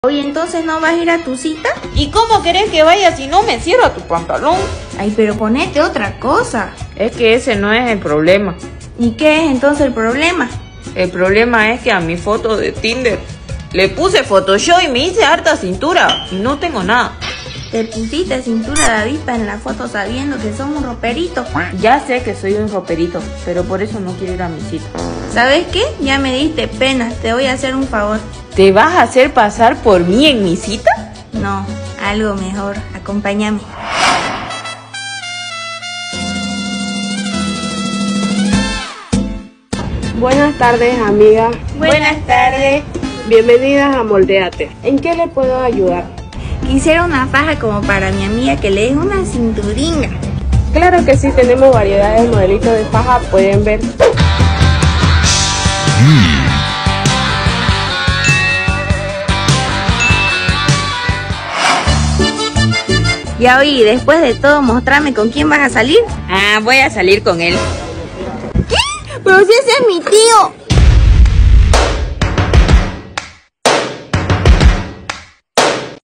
Oye, ¿entonces no vas a ir a tu cita? ¿Y cómo querés que vaya si no me cierra tu pantalón? Ay, pero ponete otra cosa. Es que ese no es el problema. ¿Y qué es entonces el problema? El problema es que a mi foto de Tinder le puse Photoshop y me hice harta cintura y no tengo nada. Te pusiste cintura de avispa en la foto sabiendo que sos un roperito. Ya sé que soy un roperito, pero por eso no quiero ir a mi cita. ¿Sabes qué? Ya me diste pena, te voy a hacer un favor. ¿Te vas a hacer pasar por mí en mi cita? No, algo mejor, acompáñame. Buenas tardes, amigas. Buenas tardes. Bienvenidas a Moldeate. ¿En qué le puedo ayudar? Quisiera una faja como para mi amiga que le dé una cinturinga. Claro que sí, tenemos variedades de modelitos de faja, pueden ver. Ya oí, después de todo, mostrame con quién vas a salir. Voy a salir con él. ¿Qué? Pero si ese es mi tío.